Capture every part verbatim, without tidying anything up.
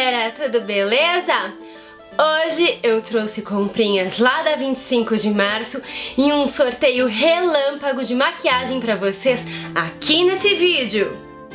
galera, tudo beleza? Hoje eu trouxe comprinhas lá da vinte e cinco de março e um sorteio relâmpago de maquiagem pra vocês aqui nesse vídeo.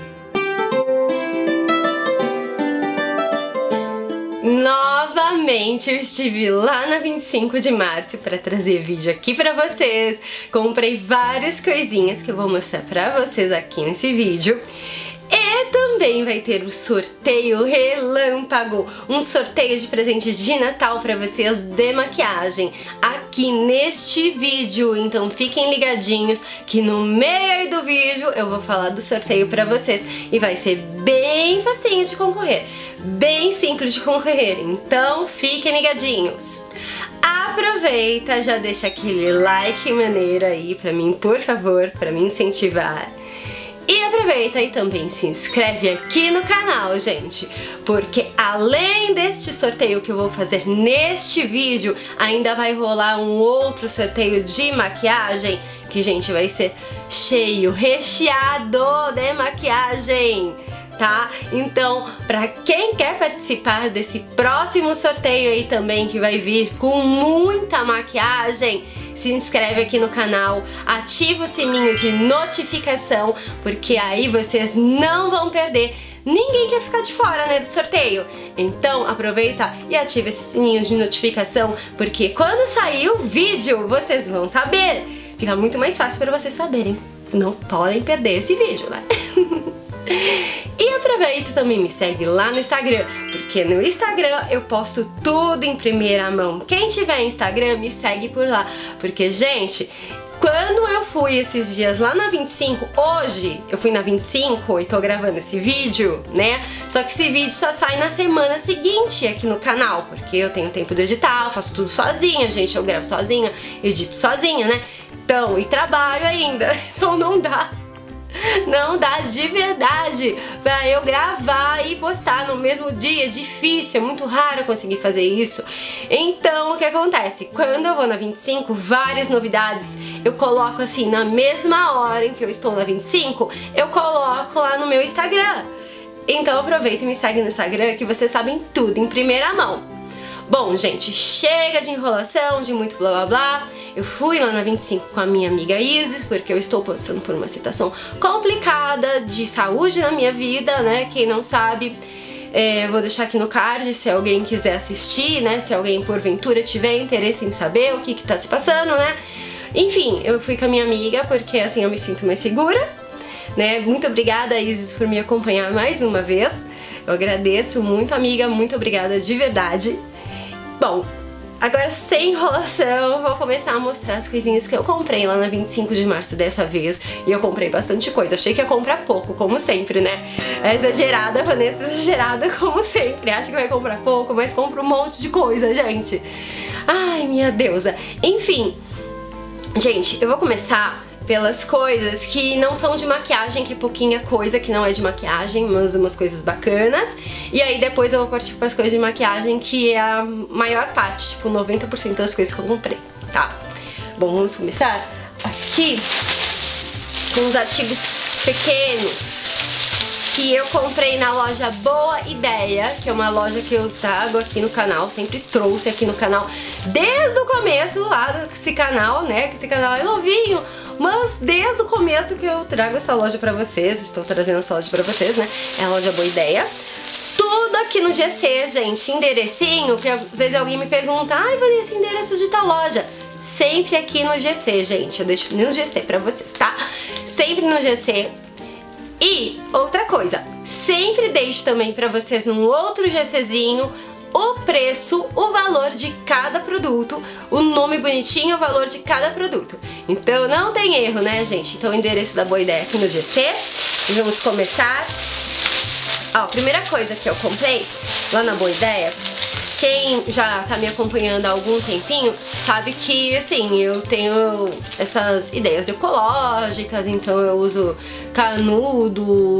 Novamente eu estive lá na vinte e cinco de março para trazer vídeo aqui pra vocês. Comprei várias coisinhas que eu vou mostrar pra vocês aqui nesse vídeo. E também vai ter o sorteio relâmpago, um sorteio de presentes de Natal para vocês de maquiagem aqui neste vídeo. Então fiquem ligadinhos que no meio aí do vídeo eu vou falar do sorteio para vocês e vai ser bem facinho de concorrer, bem simples de concorrer. Então fiquem ligadinhos. Aproveita, já deixa aquele like maneiro aí pra mim, por favor, para me incentivar. E aproveita e também se inscreve aqui no canal, gente, porque além deste sorteio que eu vou fazer neste vídeo, ainda vai rolar um outro sorteio de maquiagem que, gente, vai ser cheio, recheado de maquiagem, tá? Então, pra quem quer participar desse próximo sorteio aí também, que vai vir com muita maquiagem, se inscreve aqui no canal, ativa o sininho de notificação, porque aí vocês não vão perder. Ninguém quer ficar de fora, né, do sorteio. Então aproveita e ativa esse sininho de notificação, porque quando sair o vídeo vocês vão saber. Fica muito mais fácil para vocês saberem. Não podem perder esse vídeo, né? E aproveita e também me segue lá no Instagram, porque no Instagram eu posto tudo em primeira mão. Quem tiver Instagram, me segue por lá, porque, gente, quando eu fui esses dias lá na vinte e cinco, hoje eu fui na vinte e cinco e tô gravando esse vídeo, né? Só que esse vídeo só sai na semana seguinte aqui no canal, porque eu tenho tempo de editar, eu faço tudo sozinha, gente, eu gravo sozinha, edito sozinha, né? Então, e trabalho ainda, então não dá. Não dá de verdade pra eu gravar e postar no mesmo dia, é difícil, é muito raro conseguir fazer isso. Então o que acontece? Quando eu vou na vinte e cinco, várias novidades eu coloco assim, na mesma hora em que eu estou na vinte e cinco, eu coloco lá no meu Instagram. Então aproveita e me segue no Instagram que vocês sabem tudo em primeira mão. Bom, gente, chega de enrolação, de muito blá blá blá. Eu fui lá na vinte e cinco com a minha amiga Isis, porque eu estou passando por uma situação complicada de saúde na minha vida, né? Quem não sabe, é, vou deixar aqui no card se alguém quiser assistir, né? Se alguém porventura tiver interesse em saber o que que tá se passando, né? Enfim, eu fui com a minha amiga porque assim eu me sinto mais segura, né? Muito obrigada, Isis, por me acompanhar mais uma vez. Eu agradeço muito, amiga, muito obrigada de verdade. Bom, agora sem enrolação, eu vou começar a mostrar as coisinhas que eu comprei lá na vinte e cinco de março dessa vez. E eu comprei bastante coisa, achei que ia comprar pouco, como sempre, né? É exagerada, Vanessa, exagerada como sempre. Acha que vai comprar pouco, mas compra um monte de coisa, gente. Ai, minha deusa. Enfim, gente, eu vou começar pelas coisas que não são de maquiagem, que é pouquinha coisa que não é de maquiagem, mas umas coisas bacanas. E aí depois eu vou partir para as coisas de maquiagem, que é a maior parte, tipo noventa por cento das coisas que eu comprei, tá? Bom, vamos começar aqui com os artigos pequenos que eu comprei na loja Boa Ideia, que é uma loja que eu trago aqui no canal, sempre trouxe aqui no canal desde o começo lá desse canal, né? Que esse canal é novinho, mas desde o começo que eu trago essa loja pra vocês, estou trazendo essa loja pra vocês, né? É a loja Boa Ideia. Tudo aqui no G C, gente, enderecinho, que às vezes alguém me pergunta, ai, Vanessa, endereço de tal loja. Sempre aqui no G C, gente, eu deixo no G C pra vocês, tá? Sempre no G C. E outra coisa, sempre deixo também pra vocês num outro GCzinho o preço, o valor de cada produto, o nome bonitinho, o valor de cada produto. Então não tem erro, né, gente? Então o endereço da Boa Ideia aqui no G C. E vamos começar. Ó, a primeira coisa que eu comprei lá na Boa Ideia, quem já tá me acompanhando há algum tempinho sabe que, assim, eu tenho essas ideias ecológicas, então eu uso canudo,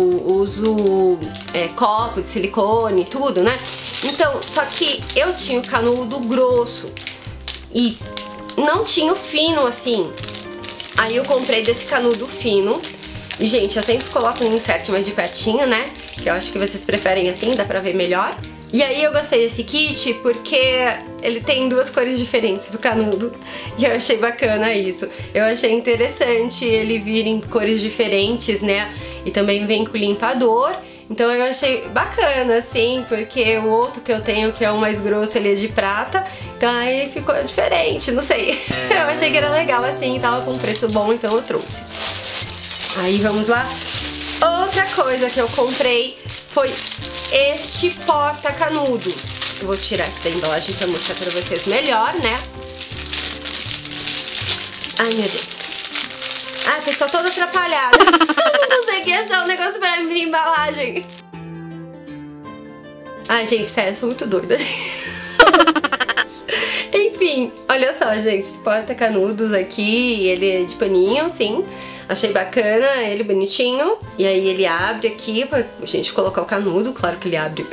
uso é, copo de silicone, tudo, né? Então, só que eu tinha o canudo grosso e não tinha o fino, assim. Aí eu comprei desse canudo fino. E, gente, eu sempre coloco no insert mais de pertinho, né? Que eu acho que vocês preferem assim, dá pra ver melhor. E aí eu gostei desse kit porque ele tem duas cores diferentes do canudo e eu achei bacana isso. Eu achei interessante ele vir em cores diferentes, né? E também vem com limpador. Então eu achei bacana, assim, porque o outro que eu tenho, que é o mais grosso, ele é de prata. Então aí ficou diferente, não sei. Eu achei que era legal assim, tava com preço bom, então eu trouxe. Aí vamos lá. Outra coisa que eu comprei foi este porta-canudos. Eu vou tirar aqui da embalagem pra mostrar pra vocês melhor, né? Ai, meu Deus. Ah, pessoal, toda atrapalhada. Eu não consegui achar um negócio pra abrir embalagem. Ai, gente, sério, eu sou muito doida. Enfim, olha só, gente, esse porta-canudos aqui, ele é de paninho, sim. Achei bacana, ele bonitinho. E aí ele abre aqui pra gente colocar o canudo. Claro que ele abre.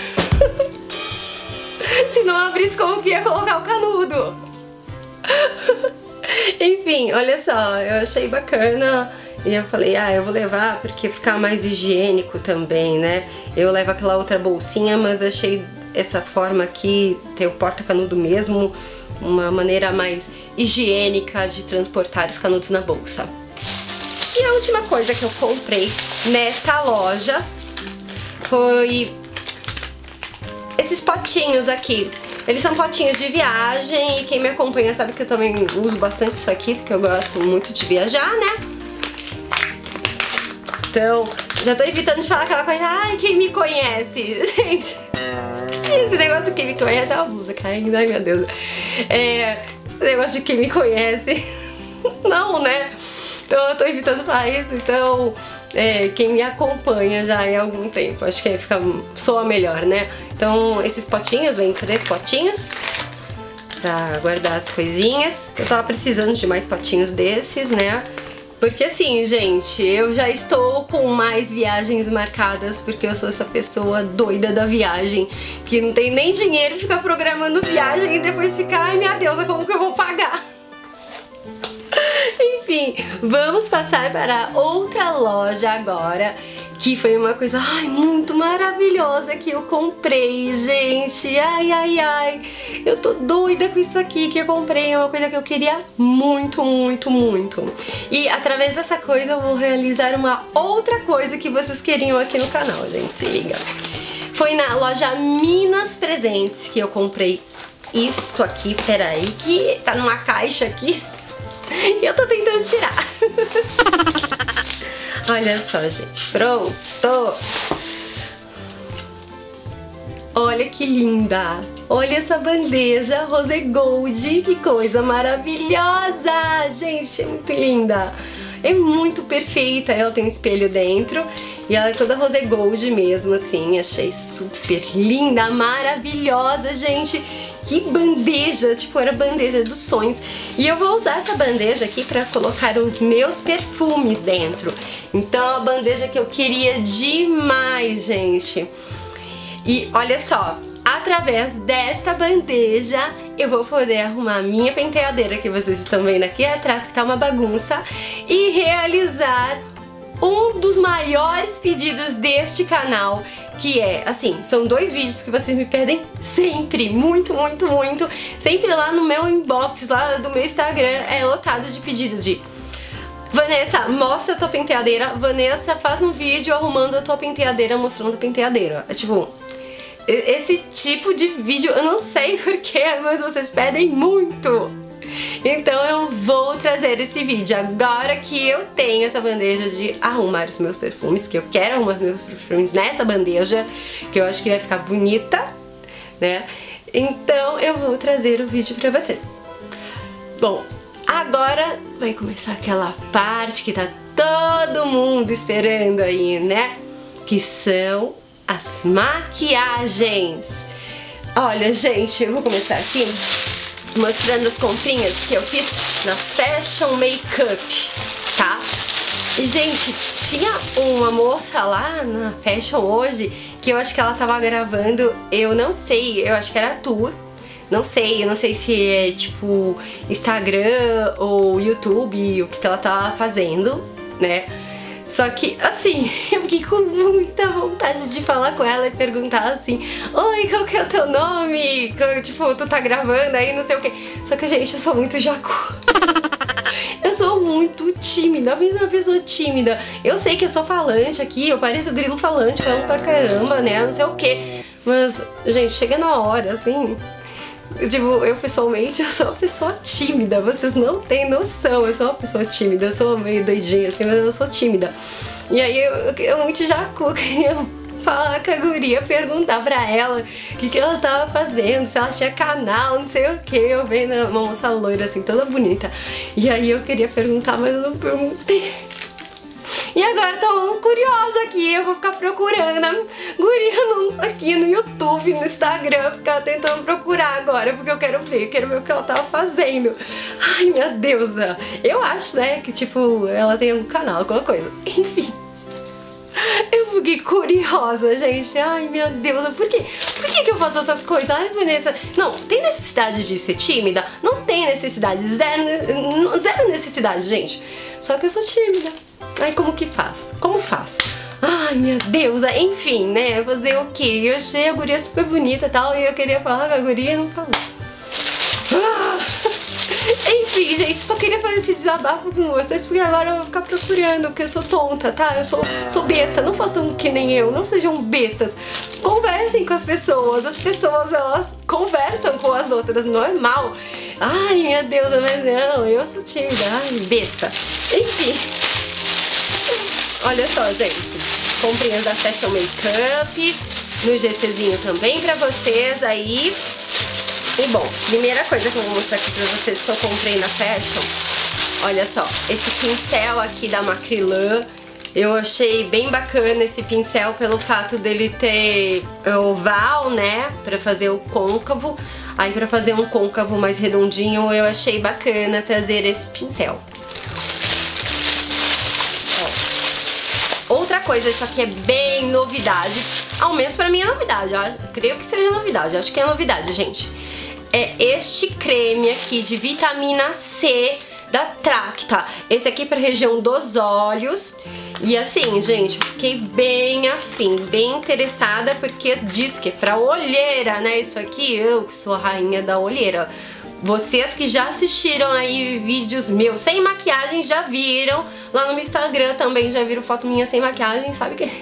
Se não abrisse, como que ia colocar o canudo? Enfim, olha só, eu achei bacana. E eu falei, ah, eu vou levar porque ficar mais higiênico também, né? Eu levo aquela outra bolsinha, mas achei essa forma aqui, ter o porta-canudo mesmo, uma maneira mais higiênica de transportar os canudos na bolsa. E a última coisa que eu comprei nesta loja foi esses potinhos aqui. Eles são potinhos de viagem e quem me acompanha sabe que eu também uso bastante isso aqui, porque eu gosto muito de viajar, né? Então, já tô evitando de falar aquela coisa, ai, quem me conhece? Gente, esse negócio de quem me conhece é uma blusa caindo, ai meu Deus. É, esse negócio de quem me conhece, não, né? Então eu tô evitando falar isso, então é, quem me acompanha já há algum tempo, acho que fica, soa melhor, né? Então esses potinhos, vem três potinhos pra guardar as coisinhas. Eu tava precisando de mais potinhos desses, né? Porque assim, gente, eu já estou com mais viagens marcadas, porque eu sou essa pessoa doida da viagem, que não tem nem dinheiro e fica programando viagem e depois fica, ai minha deusa, como que eu vou pagar? Enfim, vamos passar para outra loja agora, que foi uma coisa, ai, muito maravilhosa que eu comprei, gente. Ai, ai, ai. Eu tô doida com isso aqui que eu comprei. É uma coisa que eu queria muito, muito, muito. E através dessa coisa eu vou realizar uma outra coisa que vocês queriam aqui no canal, gente. Se liga. Foi na loja Minas Presentes que eu comprei isto aqui. Peraí, que tá numa caixa aqui. E eu tô tentando tirar. Olha só, gente. Pronto. Olha que linda. Olha essa bandeja rose gold. Que coisa maravilhosa. Gente, é muito linda. É muito perfeita. Ela tem um espelho dentro. E ela é toda rose gold mesmo, assim. Achei super linda, maravilhosa, gente. Que bandeja, tipo, era a bandeja dos sonhos. E eu vou usar essa bandeja aqui pra colocar os meus perfumes dentro. Então, a bandeja que eu queria demais, gente. E olha só, através desta bandeja eu vou poder arrumar a minha penteadeira, que vocês estão vendo aqui atrás, que tá uma bagunça, e realizar um dos maiores pedidos deste canal, que é, assim, são dois vídeos que vocês me pedem sempre, muito, muito, muito, sempre lá no meu inbox, lá do meu Instagram, é lotado de pedidos de Vanessa, mostra a tua penteadeira, Vanessa, faz um vídeo arrumando a tua penteadeira, mostrando a penteadeira. É tipo, esse tipo de vídeo, eu não sei porquê, mas vocês pedem muito. Então eu vou trazer esse vídeo agora que eu tenho essa bandeja de arrumar os meus perfumes, que eu quero arrumar os meus perfumes nessa bandeja, que eu acho que vai ficar bonita, né? Então eu vou trazer o vídeo pra vocês. Bom, agora vai começar aquela parte que tá todo mundo esperando aí, né? Que são as maquiagens. Olha, gente, eu vou começar aqui mostrando as comprinhas que eu fiz na Fashion Makeup, tá? E, gente, tinha uma moça lá na Fashion hoje que eu acho que ela tava gravando, eu não sei, eu acho que era tour, não sei, eu não sei se é tipo Instagram ou YouTube, o que que ela tava fazendo, né? Só que, assim, eu fiquei com muita vontade de falar com ela e perguntar assim: oi, qual que é o teu nome? Tipo, tu tá gravando aí, não sei o que. Só que, gente, eu sou muito jacu. Eu sou muito tímida, eu sou uma pessoa tímida. Eu sei que eu sou falante aqui, eu pareço grilo falante, falando pra caramba, né, não sei o que. Mas, gente, chega na hora, assim... Tipo, eu pessoalmente, eu sou uma pessoa tímida, vocês não têm noção, eu sou uma pessoa tímida, eu sou meio doidinha assim, mas eu sou tímida. E aí eu, eu muito jacu, queria falar com a guria, perguntar pra ela o que, que ela tava fazendo, se ela tinha canal, não sei o que. Eu vendo uma moça loira assim, toda bonita. E aí eu queria perguntar, mas eu não perguntei. E agora tô curiosa aqui, eu vou ficar procurando a guria no, aqui no YouTube, no Instagram, ficar tentando procurar agora, porque eu quero ver, eu quero ver o que ela tava fazendo. Ai, minha deusa. Eu acho, né, que tipo, ela tem um canal, alguma coisa. Enfim. Eu fiquei curiosa, gente. Ai, minha deusa, por quê? Por que que eu faço essas coisas? Ai, Vanessa, não, tem necessidade de ser tímida? Não tem necessidade, zero, zero necessidade, gente. Só que eu sou tímida. Ai, como que faz? Como faz? Ai, minha deusa, enfim, né? Fazer o quê? Eu achei a guria super bonita e tal, e eu queria falar com a guria e não falou. Ah! Enfim, gente, só queria fazer esse desabafo com vocês, porque agora eu vou ficar procurando, porque eu sou tonta, tá? Eu sou, sou besta, não façam que nem eu, não sejam bestas. Conversem com as pessoas, as pessoas, elas conversam com as outras, normal. Ai, minha deusa, mas não, eu sou tímida, ai, besta. Enfim. Olha só, gente, comprinhas da Fashion Makeup, no GCzinho também pra vocês aí. E bom, primeira coisa que eu vou mostrar aqui pra vocês que eu comprei na Fashion, olha só, esse pincel aqui da Macrylan. Eu achei bem bacana esse pincel pelo fato dele ter oval, né, pra fazer o côncavo. Aí pra fazer um côncavo mais redondinho eu achei bacana trazer esse pincel. Outra coisa, isso aqui é bem novidade, ao menos pra mim é novidade, eu creio que seja novidade, eu acho que é novidade, gente. É este creme aqui de vitamina C da Tracta. Esse aqui pra região dos olhos. E assim, gente, eu fiquei bem afim, bem interessada, porque diz que é pra olheira, né? Isso aqui, eu que sou a rainha da olheira. Vocês que já assistiram aí vídeos meus sem maquiagem já viram. Lá no meu Instagram também já viram foto minha sem maquiagem, sabe o que?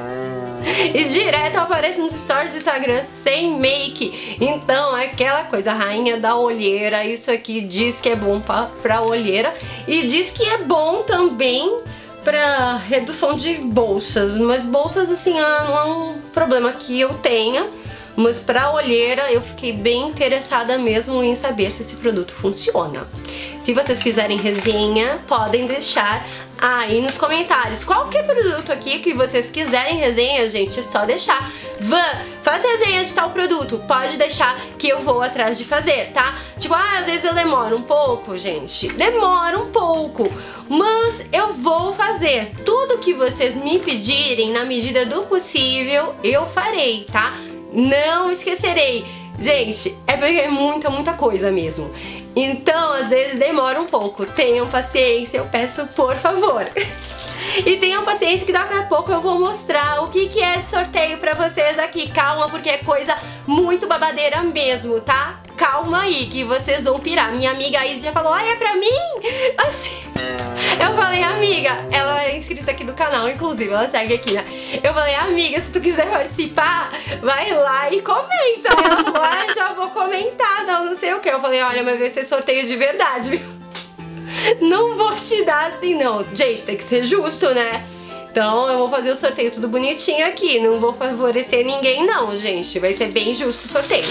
E direto aparece nos stories do Instagram sem make. Então é aquela coisa, a rainha da olheira. Isso aqui diz que é bom pra, pra olheira. E diz que é bom também pra redução de bolsas. Mas bolsas assim, não é um problema que eu tenha. Mas pra olheira eu fiquei bem interessada mesmo em saber se esse produto funciona. Se vocês quiserem resenha, podem deixar aí nos comentários. Qualquer produto aqui que vocês quiserem resenha, gente, é só deixar. Van, faz resenha de tal produto, pode deixar que eu vou atrás de fazer, tá? Tipo, ah, às vezes eu demoro um pouco, gente. Demora um pouco, mas eu vou fazer. Tudo que vocês me pedirem, na medida do possível, eu farei, tá? Não esquecerei. Gente, é porque é muita, muita coisa mesmo. Então, às vezes demora um pouco. Tenham paciência, eu peço por favor. E tenham paciência que daqui a pouco eu vou mostrar o que, que é de sorteio pra vocês aqui. Calma, porque é coisa muito babadeira mesmo, tá? Calma aí, que vocês vão pirar. Minha amiga Isa já falou, ai, é pra mim? Assim... Eu falei, amiga, ela é inscrita aqui do canal, inclusive, ela segue aqui, né? Eu falei, amiga, se tu quiser participar, vai lá e comenta. Ela falou, ah, já vou comentar, não, não sei o que. Eu falei, olha, mas vai ser sorteio de verdade, viu? Não vou te dar assim, não. Gente, tem que ser justo, né? Então eu vou fazer o sorteio tudo bonitinho aqui. Não vou favorecer ninguém, não, gente. Vai ser bem justo o sorteio.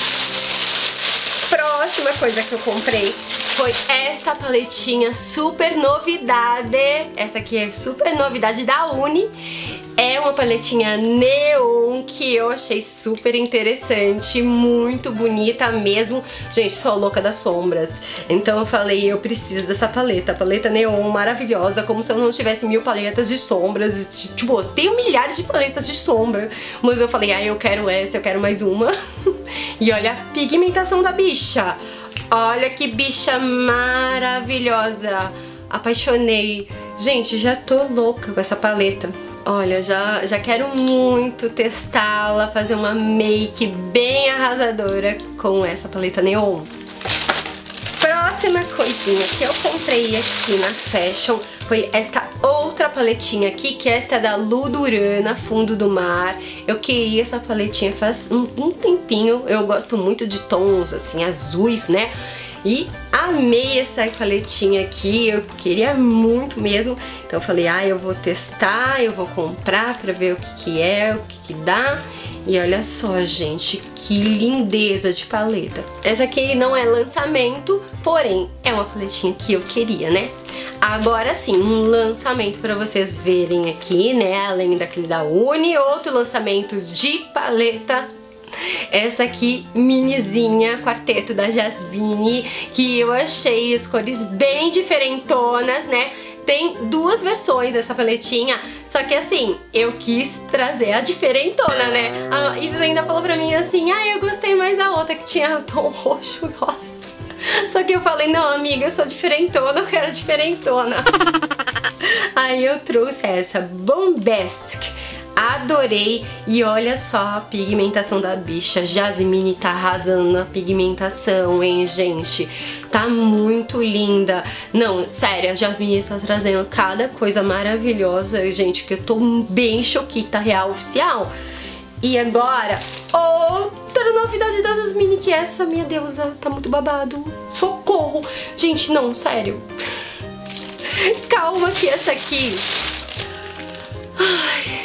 Próxima coisa que eu comprei foi esta paletinha super novidade. Essa aqui é super novidade da Uni. É uma paletinha neon que eu achei super interessante, muito bonita mesmo. Gente, sou louca das sombras. Então eu falei, eu preciso dessa paleta. Paleta neon maravilhosa, como se eu não tivesse mil paletas de sombras. Tipo, eu tenho milhares de paletas de sombra. Mas eu falei, ah, eu quero essa, eu quero mais uma. E olha a pigmentação da bicha. Olha que bicha maravilhosa. Apaixonei. Gente, já tô louca com essa paleta. Olha, já, já quero muito testá-la, fazer uma make bem arrasadora com essa paleta neon. Próxima coisinha que eu comprei aqui na Fashion foi esta outra paletinha aqui, que esta é da Ludurana, Fundo do Mar. Eu queria essa paletinha faz um, um tempinho, eu gosto muito de tons assim, azuis, né? E amei essa paletinha aqui, eu queria muito mesmo. Então eu falei, ah, eu vou testar, eu vou comprar pra ver o que que é, o que que dá. E olha só, gente, que lindeza de paleta. Essa aqui não é lançamento, porém é uma paletinha que eu queria, né? Agora sim, um lançamento pra vocês verem aqui, né? Além daquele da Uni, outro lançamento de paleta. Essa aqui, minizinha, quarteto da Jasmine, que eu achei as cores bem diferentonas, né? Tem duas versões dessa paletinha, só que assim, eu quis trazer a diferentona, né? A Isis ainda falou pra mim assim, ah, eu gostei mais da outra que tinha tom roxo e rosa. Só que eu falei, não, amiga, eu sou diferentona, eu quero diferentona. Aí eu trouxe essa Bombastic. Adorei, e olha só a pigmentação da bicha. Jasmine tá arrasando na pigmentação, hein, gente? Tá muito linda. Não, sério, a Jasmine tá trazendo cada coisa maravilhosa, gente, que eu tô bem choquita, real, oficial. E agora, outra novidade da Jasmine, que essa, minha deusa, tá muito babado. Socorro! Gente, não, sério. Calma que essa aqui... Ai...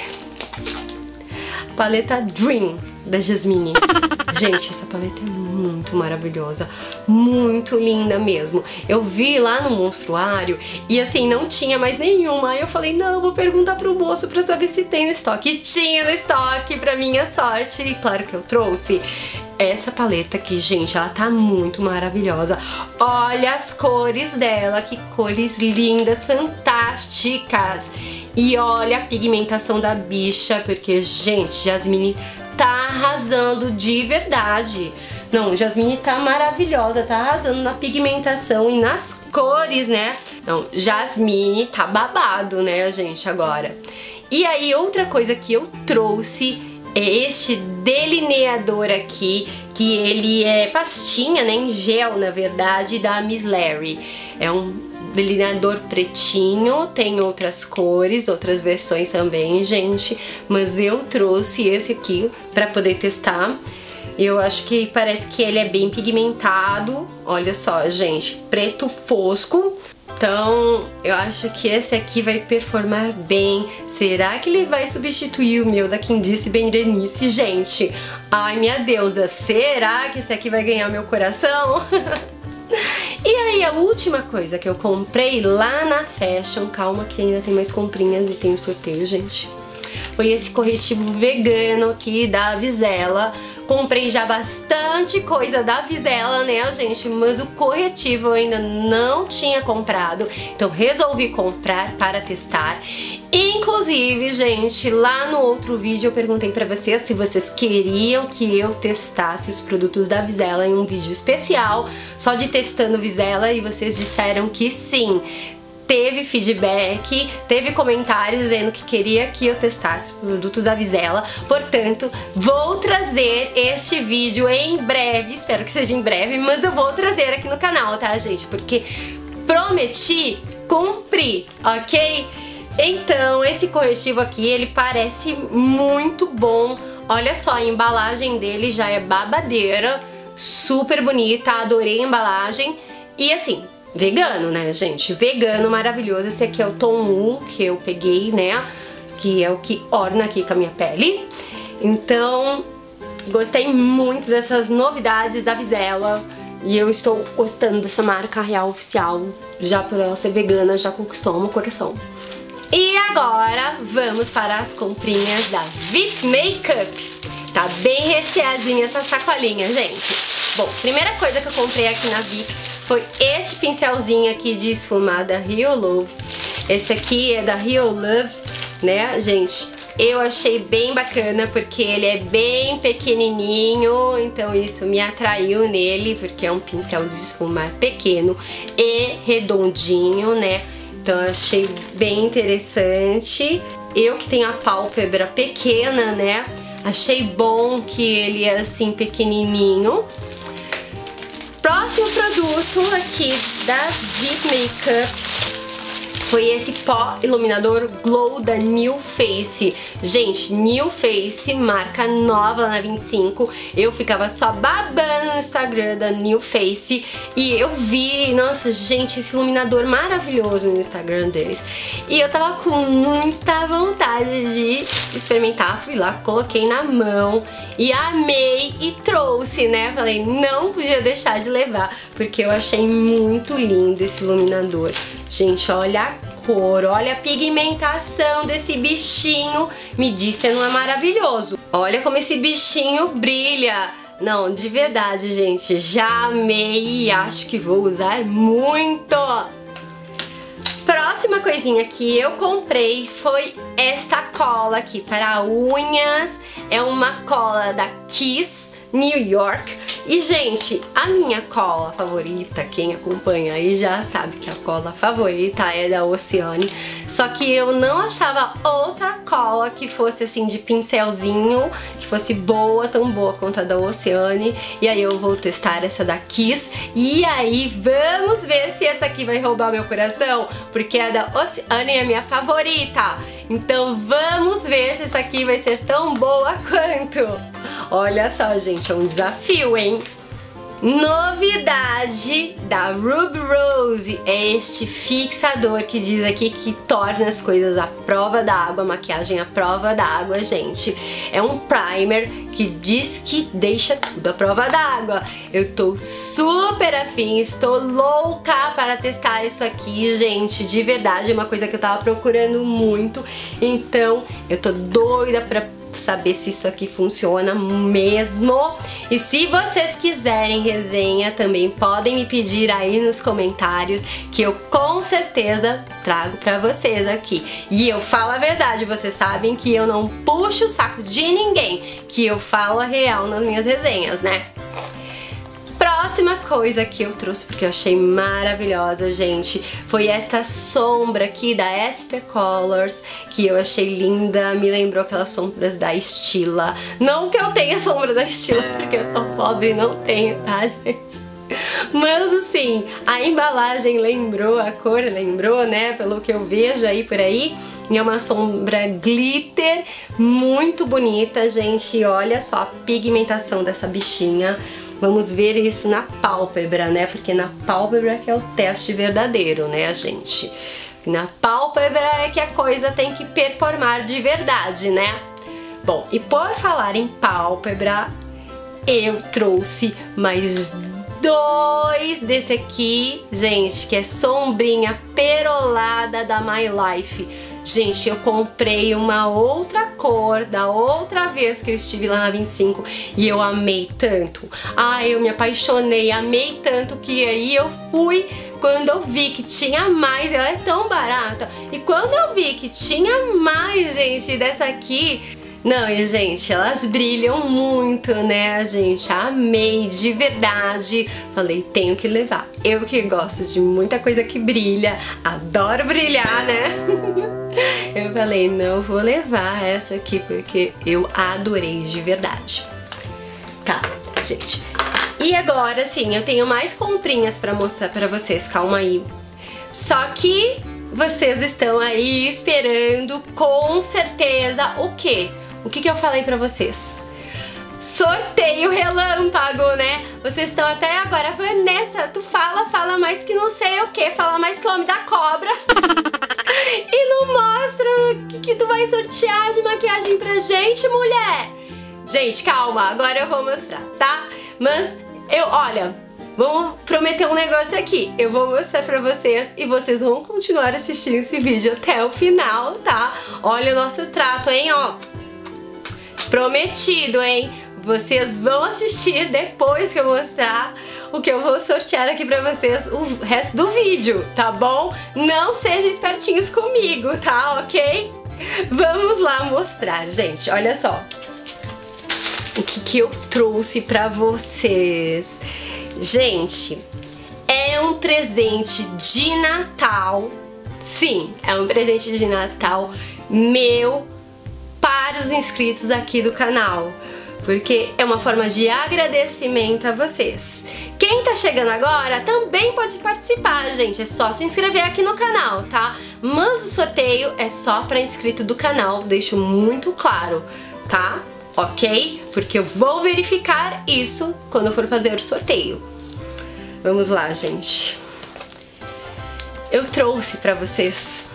Paleta Dream da Jasmine. Gente, essa paleta é muito maravilhosa, muito linda mesmo. Eu vi lá no monstruário e assim, não tinha mais nenhuma. Aí eu falei, não, eu vou perguntar pro moço pra saber se tem no estoque. E tinha no estoque, pra minha sorte. E claro que eu trouxe essa paleta aqui, gente, ela tá muito maravilhosa. Olha as cores dela, que cores lindas, fantásticas. E olha a pigmentação da bicha, porque, gente, Jasmine tá arrasando de verdade. Não, Jasmine tá maravilhosa, tá arrasando na pigmentação e nas cores, né? Não, Jasmine tá babado, né, gente, agora. E aí, outra coisa que eu trouxe é este delineador aqui, que ele é pastinha, né, em gel, na verdade, da Miss Larry. É um delineador pretinho, tem outras cores, outras versões também, gente, mas eu trouxe esse aqui pra poder testar. Eu acho que parece que ele é bem pigmentado, olha só, gente, preto fosco. Então, eu acho que esse aqui vai performar bem. Será que ele vai substituir o meu da Quindice Berenice, gente? Ai, minha deusa, será que esse aqui vai ganhar meu coração? E aí, a última coisa que eu comprei lá na Fashion, calma que ainda tem mais comprinhas e tem um sorteio, gente, foi esse corretivo vegano aqui da Vizela. Comprei já bastante coisa da Vizela, né, gente, mas o corretivo eu ainda não tinha comprado, então resolvi comprar para testar. Inclusive, gente, lá no outro vídeo eu perguntei pra vocês se vocês queriam que eu testasse os produtos da Vizela em um vídeo especial, só de testando Vizela, e vocês disseram que sim. Teve feedback, teve comentários dizendo que queria que eu testasse produtos da Vizela. Portanto, vou trazer este vídeo em breve, espero que seja em breve, mas eu vou trazer aqui no canal, tá, gente? Porque prometi, cumpri, ok? Então, esse corretivo aqui, ele parece muito bom. Olha só, a embalagem dele já é babadeira, super bonita, adorei a embalagem. E assim, vegano, né, gente? Vegano maravilhoso. Esse aqui é o tom um que eu peguei, né? Que é o que orna aqui com a minha pele. Então, gostei muito dessas novidades da Vizela. E eu estou gostando dessa marca real oficial. Já por ela ser vegana, já conquistou meu coração. E agora, vamos para as comprinhas da V I P Makeup. Tá bem recheadinha essa sacolinha, gente. Bom, primeira coisa que eu comprei aqui na V I P foi este pincelzinho aqui de esfumar da Rio Love. Esse aqui é da Rio Love, né, gente? Eu achei bem bacana porque ele é bem pequenininho, então isso me atraiu nele, porque é um pincel de esfumar pequeno e redondinho, né? Então eu achei bem interessante. Eu que tenho a pálpebra pequena, né? Achei bom que ele é assim pequenininho. Próximo produto aqui da Vip Makeup foi esse pó iluminador Glow da New Face. Gente, New Face, marca nova na vinte e cinco. Eu ficava só babando no Instagram da New Face e eu vi, nossa, gente, esse iluminador maravilhoso no Instagram deles. E eu tava com muita vontade de experimentar. Fui lá, coloquei na mão e amei e trouxe, né? Falei, não podia deixar de levar, porque eu achei muito lindo esse iluminador. Gente, olha a cor, olha a pigmentação desse bichinho. Me diz se não é maravilhoso. Olha como esse bichinho brilha. Não, de verdade, gente, já amei e acho que vou usar muito. Próxima coisinha que eu comprei foi esta cola aqui para unhas. É uma cola da Kiss New York. E, gente, a minha cola favorita, quem acompanha aí já sabe que a cola favorita é da Oceane. Só que eu não achava outra cola que fosse assim de pincelzinho, que fosse boa, tão boa quanto a da Oceane. E aí eu vou testar essa da Kiss. E aí vamos ver se essa aqui vai roubar meu coração, porque a da Oceane é a minha favorita. Então vamos ver se essa aqui vai ser tão boa quanto. Olha só, gente, é um desafio, hein? Novidade da Ruby Rose é este fixador que diz aqui que torna as coisas à prova d'água, a maquiagem à prova d'água, gente. É um primer que diz que deixa tudo à prova d'água. Eu tô super afim, estou louca para testar isso aqui, gente. De verdade, é uma coisa que eu tava procurando muito. Então, eu tô doida pra saber se isso aqui funciona mesmo. E se vocês quiserem resenha, também podem me pedir aí nos comentários, que eu com certeza trago pra vocês aqui. E eu falo a verdade, vocês sabem que eu não puxo o saco de ninguém, que eu falo a real nas minhas resenhas, né? Próxima coisa que eu trouxe, porque eu achei maravilhosa, gente, foi essa sombra aqui da S P Colors, que eu achei linda, me lembrou aquelas sombras da Stila. Não que eu tenha sombra da Stila, porque eu sou pobre e não tenho, tá, gente? Mas assim, a embalagem lembrou, a cor lembrou, né, pelo que eu vejo aí por aí. E é uma sombra glitter muito bonita, gente. E olha só a pigmentação dessa bichinha. Vamos ver isso na pálpebra, né? Porque na pálpebra que é o teste verdadeiro, né, gente? Na pálpebra é que a coisa tem que performar de verdade, né? Bom, e por falar em pálpebra, eu trouxe mais dois desse aqui, gente, que é sombrinha perolada da My Life. Gente, eu comprei uma outra cor da outra vez que eu estive lá na vinte e cinco e eu amei tanto. Ai, eu me apaixonei, amei tanto que aí eu fui quando eu vi que tinha mais. Ela é tão barata. E quando eu vi que tinha mais, gente, dessa aqui... Não, e gente, elas brilham muito, né, gente? Amei, de verdade. Falei, tenho que levar. Eu que gosto de muita coisa que brilha, adoro brilhar, né? Eu falei, não vou levar essa aqui porque eu adorei de verdade. Tá, gente. E agora sim, eu tenho mais comprinhas pra mostrar pra vocês, calma aí. Só que vocês estão aí esperando com certeza o quê? O que que eu falei pra vocês? Sorteio relâmpago, né? Vocês estão até agora, Vanessa, tu fala, fala mais que não sei o que, fala mais que o homem da cobra. E não mostra o que, que tu vai sortear de maquiagem pra gente, mulher. Gente, calma, agora eu vou mostrar, tá? Mas eu, olha, vamos prometer um negócio aqui. Eu vou mostrar pra vocês e vocês vão continuar assistindo esse vídeo até o final, tá? Olha o nosso trato, hein, ó. Prometido, hein? Vocês vão assistir depois que eu mostrar o que eu vou sortear aqui pra vocês o resto do vídeo, tá bom? Não sejam espertinhos comigo, tá? Ok? Vamos lá mostrar, gente. Olha só o que que eu trouxe pra vocês. Gente, é um presente de Natal, Sim, é um presente de Natal meu para os inscritos aqui do canal, porque é uma forma de agradecimento a vocês. Quem tá chegando agora também pode participar, gente, é só se inscrever aqui no canal, tá? Mas o sorteio é só para inscrito do canal, deixo muito claro, tá? Ok? Porque eu vou verificar isso quando eu for fazer o sorteio. Vamos lá, gente. Eu trouxe pra vocês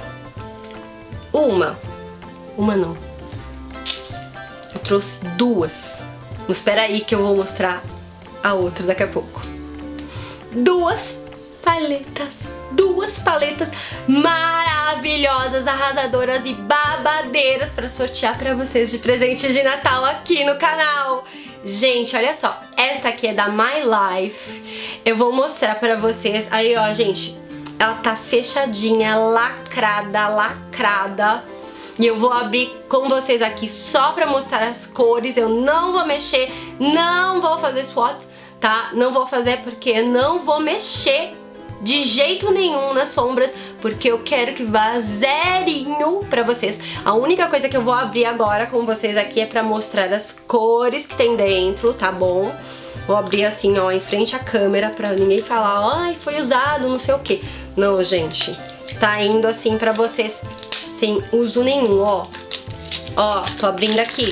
uma, uma não. Eu trouxe duas. Mas espera aí que eu vou mostrar a outra daqui a pouco. Duas paletas, duas paletas maravilhosas, arrasadoras e babadeiras para sortear para vocês de presente de Natal aqui no canal. Gente, olha só, esta aqui é da My Life. Eu vou mostrar para vocês. Aí, ó, gente, ela tá fechadinha, lacrada, lacrada. E eu vou abrir com vocês aqui só pra mostrar as cores. Eu não vou mexer, não vou fazer swatch, tá? Não vou fazer porque eu não vou mexer de jeito nenhum nas sombras, porque eu quero que vá zerinho pra vocês. A única coisa que eu vou abrir agora com vocês aqui é pra mostrar as cores que tem dentro, tá bom? Vou abrir assim, ó, em frente à câmera pra ninguém falar, ai, foi usado, não sei o que. Não, gente, tá indo assim pra vocês sem uso nenhum, ó. Ó, tô abrindo aqui.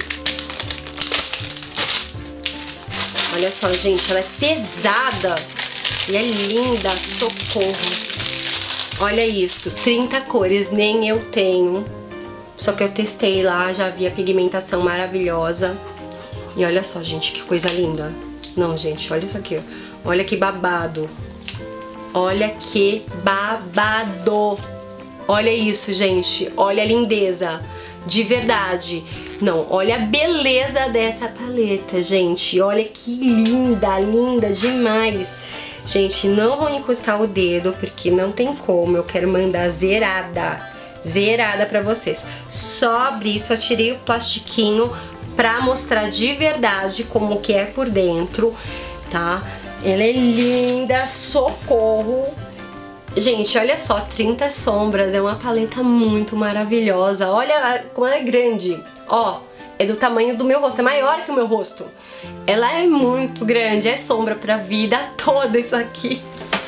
Olha só, gente, ela é pesada e é linda, socorro. Olha isso, trinta cores, nem eu tenho. Só que eu testei lá, já vi a pigmentação maravilhosa. E olha só, gente, que coisa linda. Não, gente, olha isso aqui, ó. Olha que babado. Olha que babado. Olha isso, gente. Olha a lindeza. De verdade. Não, olha a beleza dessa paleta, gente. Olha que linda, linda demais. Gente, não vou encostar o dedo, porque não tem como. Eu quero mandar zerada. Zerada pra vocês. Só abri, só tirei o plastiquinho pra mostrar de verdade como que é por dentro, tá? Ela é linda, socorro. Gente, olha só, trinta sombras, é uma paleta muito maravilhosa. Olha como ela é grande, ó, é do tamanho do meu rosto, é maior que o meu rosto. Ela é muito grande, é sombra pra vida toda isso aqui.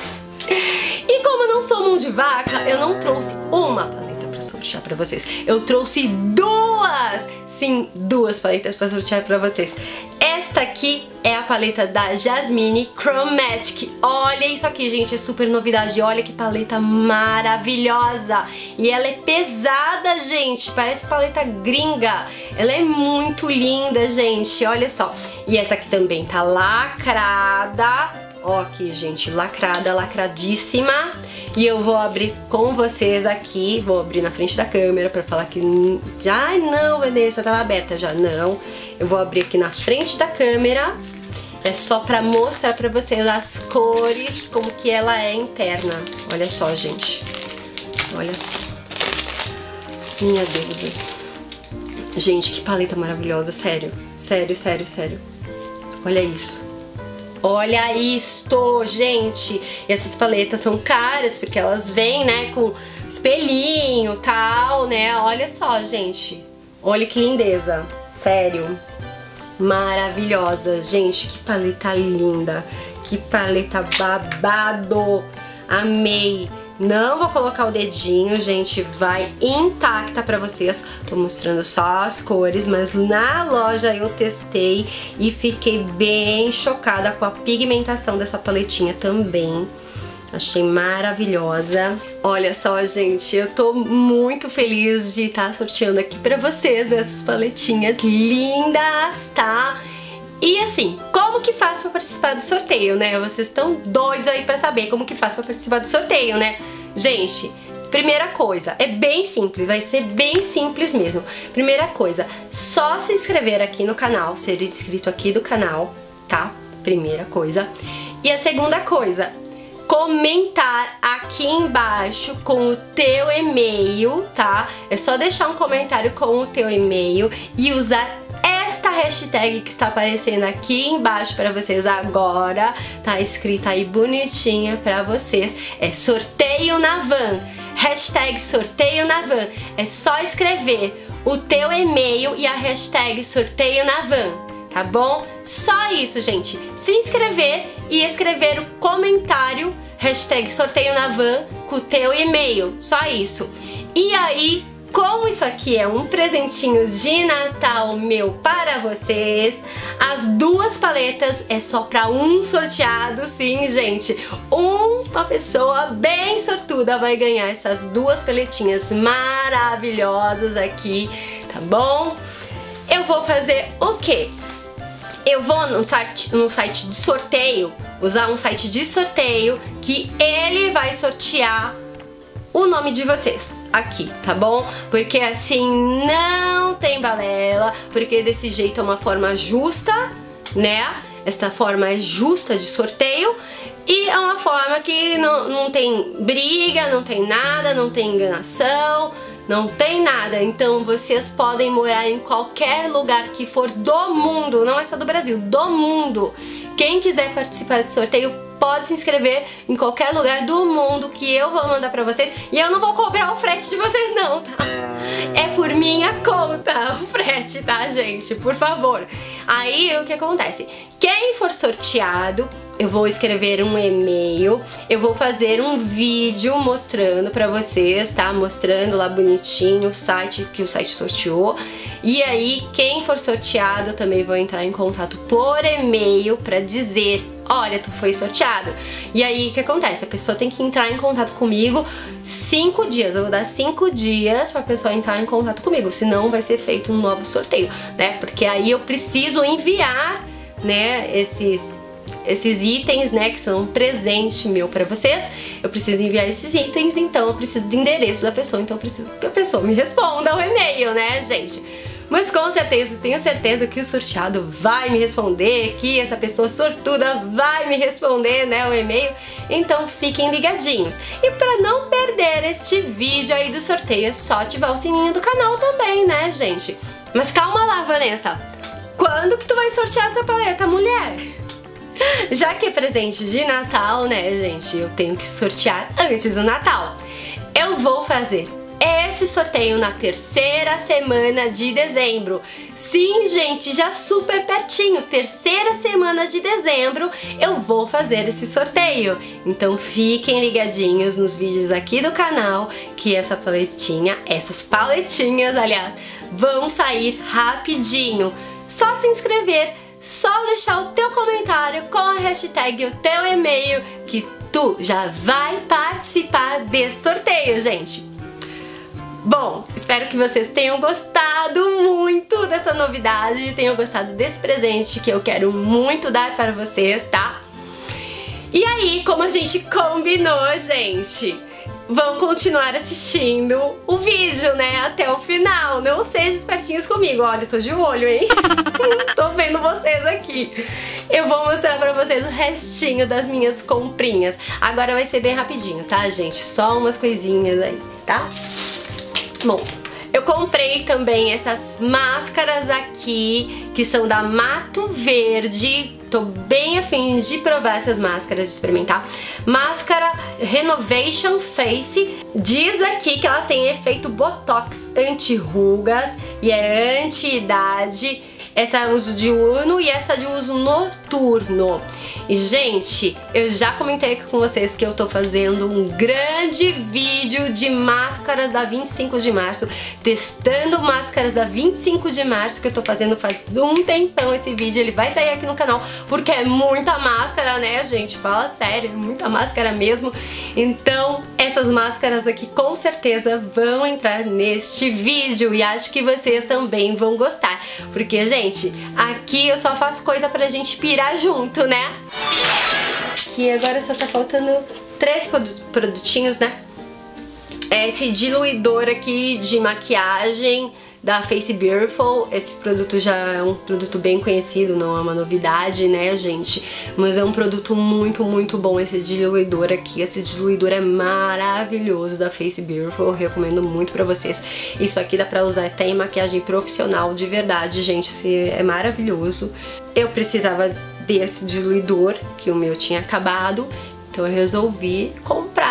E como eu não sou mão de vaca, eu não trouxe uma paleta pra sortear pra vocês. Eu trouxe duas, sim, duas paletas pra sortear pra vocês. Esta aqui é a paleta da Jasmine Chromatic. Olha isso aqui, gente, é super novidade. Olha que paleta maravilhosa. E ela é pesada, gente, parece paleta gringa. Ela é muito linda, gente, olha só. E essa aqui também tá lacrada. Ó aqui, gente, lacrada, lacradíssima. E eu vou abrir com vocês aqui. Vou abrir na frente da câmera pra falar que... Ai, não, Vanessa, tava aberta já. Não, eu vou abrir aqui na frente da câmera. É só pra mostrar pra vocês as cores, como que ela é interna. Olha só, gente. Olha só. Minha deusa. Gente, que paleta maravilhosa, sério. Sério, sério, sério. Olha isso. Olha isto, gente. E essas paletas são caras, porque elas vêm, né, com espelhinho e tal, né. Olha só, gente. Olha que lindeza. Sério. Maravilhosa. Gente, que paleta linda. Que paleta babado. Amei. Não vou colocar o dedinho, gente, vai intacta pra vocês. Tô mostrando só as cores, mas na loja eu testei e fiquei bem chocada com a pigmentação dessa paletinha também. Achei maravilhosa. Olha só, gente, eu tô muito feliz de estar sorteando aqui pra vocês essas paletinhas lindas, tá? E assim, como que faz pra participar do sorteio, né? Vocês estão doidos aí pra saber como que faz pra participar do sorteio, né? Gente, primeira coisa, é bem simples, vai ser bem simples mesmo. Primeira coisa, só se inscrever aqui no canal, ser inscrito aqui do canal, tá? Primeira coisa. E a segunda coisa, comentar aqui embaixo com o teu e-mail, tá? É só deixar um comentário com o teu e-mail e usar esta hashtag que está aparecendo aqui embaixo para vocês agora, tá escrita aí bonitinha para vocês, é sorteio na van. hashtag sorteio na van. É só escrever o teu e-mail e a hashtag sorteio na van, tá bom? Só isso, gente. Se inscrever e escrever o comentário hashtag sorteio na van com o teu e-mail. Só isso. E aí, como isso aqui é um presentinho de Natal meu para vocês, as duas paletas é só para um sorteado, sim, gente. Uma pessoa bem sortuda vai ganhar essas duas paletinhas maravilhosas aqui, tá bom? Eu vou fazer o quê? Eu vou no site, no site de sorteio, usar um site de sorteio que ele vai sortear o nome de vocês aqui, tá bom? Porque assim não tem balela, porque desse jeito é uma forma justa, né? Esta forma é justa de sorteio e é uma forma que não, não tem briga, não tem nada, não tem enganação, não tem nada. Então vocês podem morar em qualquer lugar que for do mundo, não é só do Brasil, do mundo. Quem quiser participar desse sorteio pode se inscrever em qualquer lugar do mundo que eu vou mandar pra vocês. E eu não vou cobrar o frete de vocês não, tá? É por minha conta o frete, tá, gente? Por favor. Aí, o que acontece? Quem for sorteado, eu vou escrever um e-mail, eu vou fazer um vídeo mostrando pra vocês, tá? Mostrando lá bonitinho o site, que o site sorteou. E aí, quem for sorteado, também vou entrar em contato por e-mail pra dizer: olha, tu foi sorteado. E aí, o que acontece? A pessoa tem que entrar em contato comigo cinco dias. Eu vou dar cinco dias pra pessoa entrar em contato comigo, senão vai ser feito um novo sorteio, né? Porque aí eu preciso enviar, né, esses... esses itens, né, que são um presente meu pra vocês. Eu preciso enviar esses itens, então eu preciso do endereço da pessoa, então eu preciso que a pessoa me responda o e-mail, né, gente? Mas com certeza, tenho certeza que o sorteado vai me responder, que essa pessoa sortuda vai me responder, né, o e-mail. Então fiquem ligadinhos. E pra não perder este vídeo aí do sorteio, é só ativar o sininho do canal também, né, gente? Mas calma lá, Vanessa. Quando que tu vai sortear essa paleta, mulher? Já que é presente de Natal, né, gente, eu tenho que sortear antes do Natal. Eu vou fazer esse sorteio na terceira semana de dezembro. Sim, gente, já super pertinho, terceira semana de dezembro eu vou fazer esse sorteio. Então fiquem ligadinhos nos vídeos aqui do canal, que essa paletinha, essas paletinhas, aliás, vão sair rapidinho. Só se inscrever, só deixar o teu comentário com a hashtag e o teu e-mail que tu já vai participar desse sorteio, gente. Bom, espero que vocês tenham gostado muito dessa novidade, tenham gostado desse presente que eu quero muito dar para vocês, tá? E aí, como a gente combinou, gente, vão continuar assistindo o vídeo, né, até o final. Não sejam espertinhos comigo. Olha, eu tô de olho, hein? Tô vendo vocês aqui. Eu vou mostrar pra vocês o restinho das minhas comprinhas. Agora vai ser bem rapidinho, tá, gente? Só umas coisinhas aí, tá? Bom, eu comprei também essas máscaras aqui, que são da Mato Verde. Tô bem afim de provar essas máscaras, de experimentar. Máscara Renovation Face. Diz aqui que ela tem efeito Botox, anti-rugas e é anti-idade. Essa é uso diurno e essa de uso noturno. E, gente, eu já comentei aqui com vocês que eu tô fazendo um grande vídeo de máscaras da vinte e cinco de março, testando máscaras da vinte e cinco de março, que eu tô fazendo faz um tempão esse vídeo. Ele vai sair aqui no canal, porque é muita máscara, né, gente? Fala sério, é muita máscara mesmo. Então, essas máscaras aqui com certeza vão entrar neste vídeo e acho que vocês também vão gostar, porque, gente, aqui eu só faço coisa pra gente pirar junto, né? Aqui agora só tá faltando três produtinhos, né? Esse diluidor aqui de maquiagem da Face Beautiful. Esse produto já é um produto bem conhecido, não é uma novidade, né, gente? Mas é um produto muito, muito bom esse diluidor aqui. Esse diluidor é maravilhoso da Face Beautiful, eu recomendo muito pra vocês. Isso aqui dá pra usar até em maquiagem profissional, de verdade, gente, é maravilhoso. Eu precisava desse diluidor, que o meu tinha acabado, então eu resolvi comprar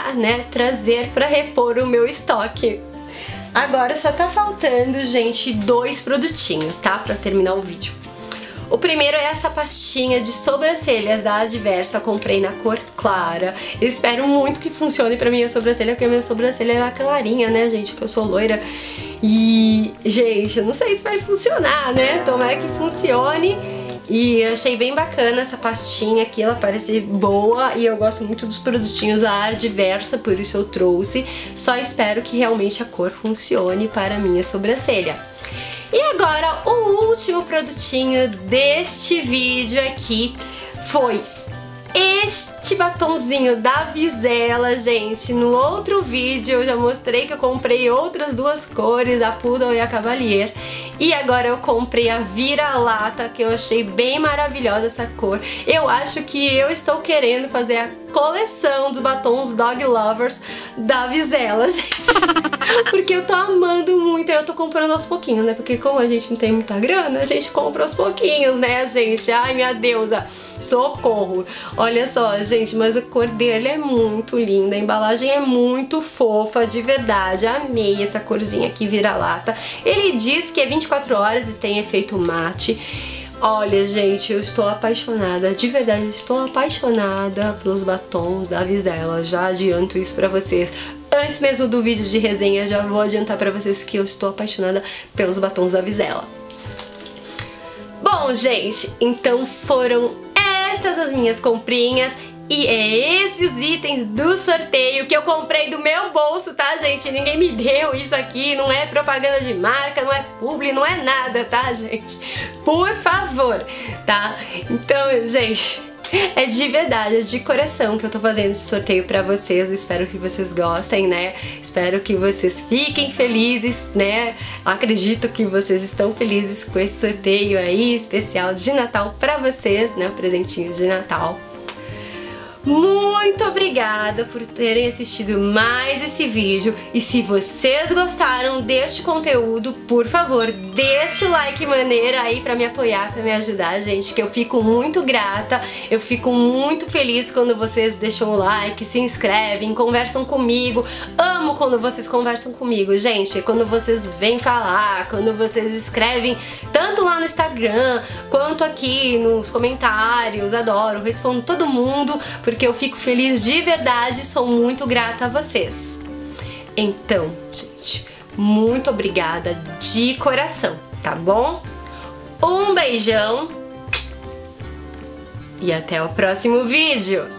tentar, né, trazer para repor o meu estoque. Agora só tá faltando, gente, dois produtinhos, tá? Pra terminar o vídeo. O primeiro é essa pastinha de sobrancelhas da Adversa, comprei na cor clara. Eu espero muito que funcione pra minha sobrancelha, porque a minha sobrancelha é clarinha, né, gente, que eu sou loira. E, gente, eu não sei se vai funcionar, né? Tomara que funcione. E eu achei bem bacana essa pastinha aqui, ela parece boa e eu gosto muito dos produtinhos da Adversa, por isso eu trouxe. Só espero que realmente a cor funcione para a minha sobrancelha. E agora o último produtinho deste vídeo aqui foi este batonzinho da Vizela, gente. No outro vídeo eu já mostrei que eu comprei outras duas cores, a Poodle e a Cavalier. E agora eu comprei a Vira-Lata, que eu achei bem maravilhosa essa cor. Eu acho que eu estou querendo fazer a coleção dos batons Dog Lovers da Vizela, gente. Porque eu tô amando muito, eu tô comprando aos pouquinhos, né? Porque como a gente não tem muita grana, a gente compra aos pouquinhos, né, gente? Ai, minha deusa, socorro! Olha só, gente, mas a cor dele é muito linda, a embalagem é muito fofa, de verdade. Amei essa corzinha aqui, Vira-Lata. Ele diz que é vinte e quatro horas e tem efeito mate. Olha, gente, eu estou apaixonada, de verdade, eu estou apaixonada pelos batons da Vizela. Já adianto isso pra vocês. Antes mesmo do vídeo de resenha, já vou adiantar pra vocês que eu estou apaixonada pelos batons da Vizela. Bom, gente, então foram estas as minhas comprinhas. E é esses os itens do sorteio que eu comprei do meu bolso, tá, gente? Ninguém me deu isso aqui, não é propaganda de marca, não é publi, não é nada, tá, gente? Por favor, tá? Então, gente, é de verdade, é de coração que eu tô fazendo esse sorteio pra vocês. Eu espero que vocês gostem, né? Espero que vocês fiquem felizes, né? Acredito que vocês estão felizes com esse sorteio aí especial de Natal pra vocês, né? O presentinho de Natal. Muito obrigada por terem assistido mais esse vídeo. E se vocês gostaram deste conteúdo, por favor, deixe o like maneiro aí pra me apoiar, pra me ajudar, gente, que eu fico muito grata. Eu fico muito feliz quando vocês deixam o like, se inscrevem, conversam comigo. Amo quando vocês conversam comigo, gente. Quando vocês vêm falar, quando vocês escrevem tanto lá no Instagram quanto aqui nos comentários. Adoro, respondo todo mundo, porque porque eu fico feliz de verdade, sou muito grata a vocês. Então, gente, muito obrigada de coração, tá bom? Um beijão e até o próximo vídeo!